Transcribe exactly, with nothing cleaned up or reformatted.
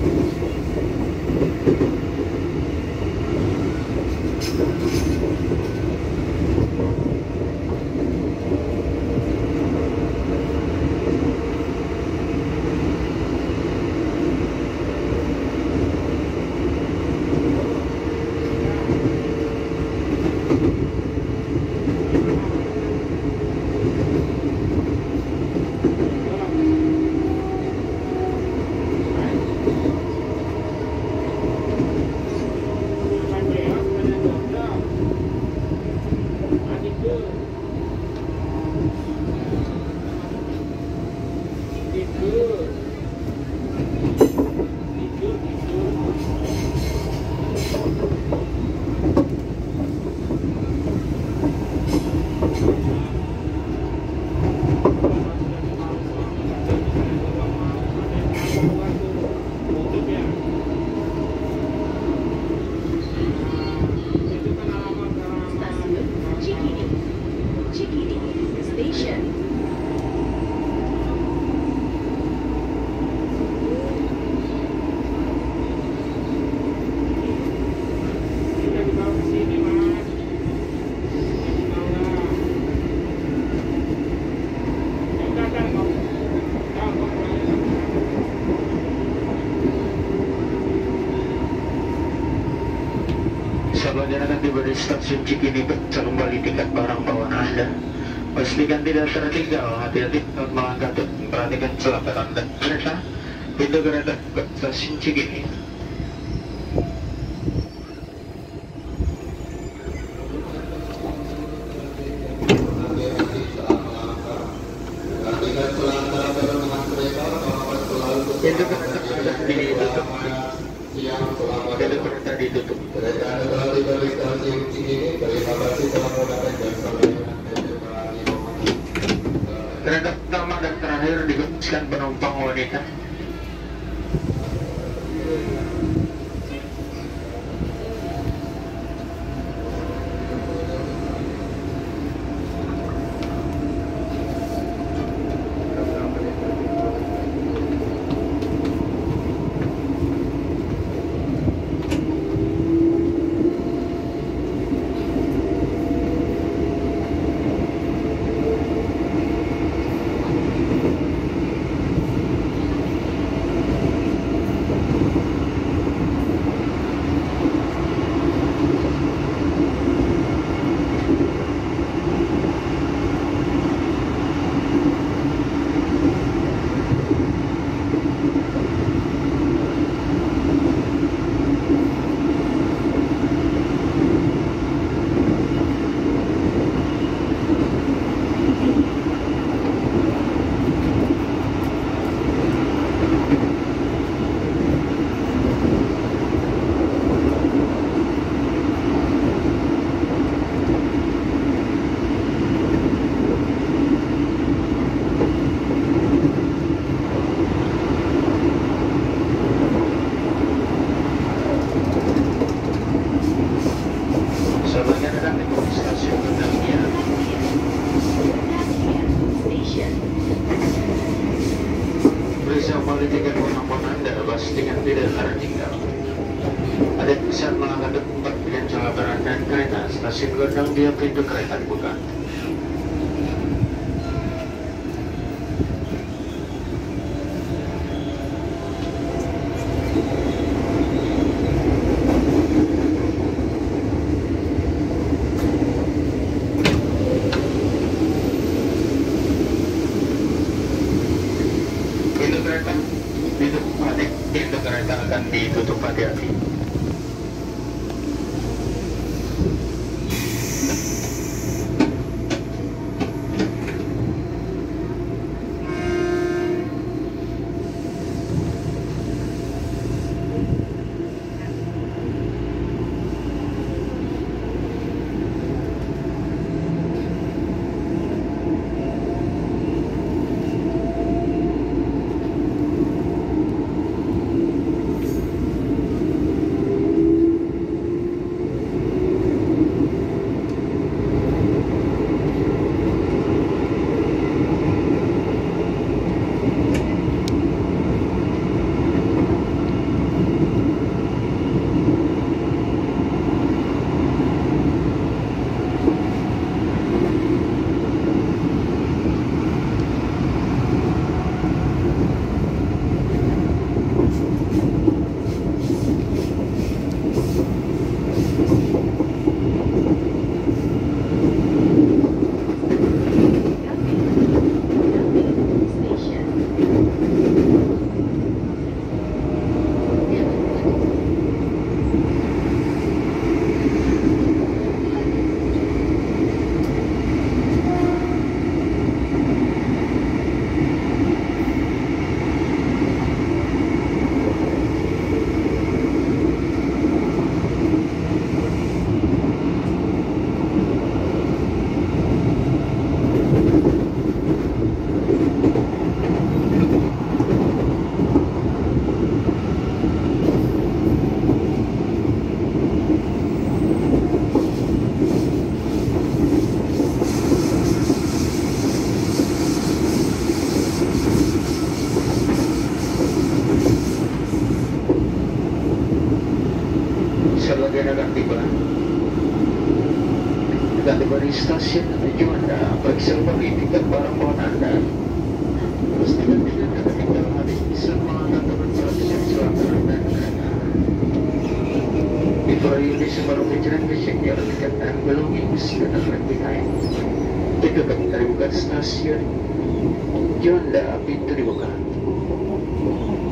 Sahabat akan tiba di stasiun Cikini, kembali tiket barang bawaan Anda. Pastikan tidak tertinggal, hati-hati saat melangkah dan perhatikan selangkah Anda. Kereta, pintu kereta ke stasiun Cikini. Pintu kereta sudah ditutup. Pintu kereta ditutup. Kereta Anda telah tiba di stasiun Cikini. Terima kasih telah menggunakan jasa layanan Kereta pertama dan terakhir dikhususkan penumpang wanita. Tiket penumpang Anda pastikan tidak tertinggal. Ada yang bisa melangkah tempat dengan jalan dan kereta stasiun Gondang dia pintu kereta dibuka. Pintu kereta ditutup hati, pintu kereta akan ditutup hati-hati. tiba. Dengan tiba di stasiun tujuan Anda, periksa kembali tiket barang bawaan Anda. Pastikan tidak tertinggal hari bisa mengangkat turun perhatian selatan Anda. Di periode sebelum perjalanan besok yang dikatakan belum imbus dan lebih naik. Tiga kali buka stasiun, tujuan Anda pintu dibuka.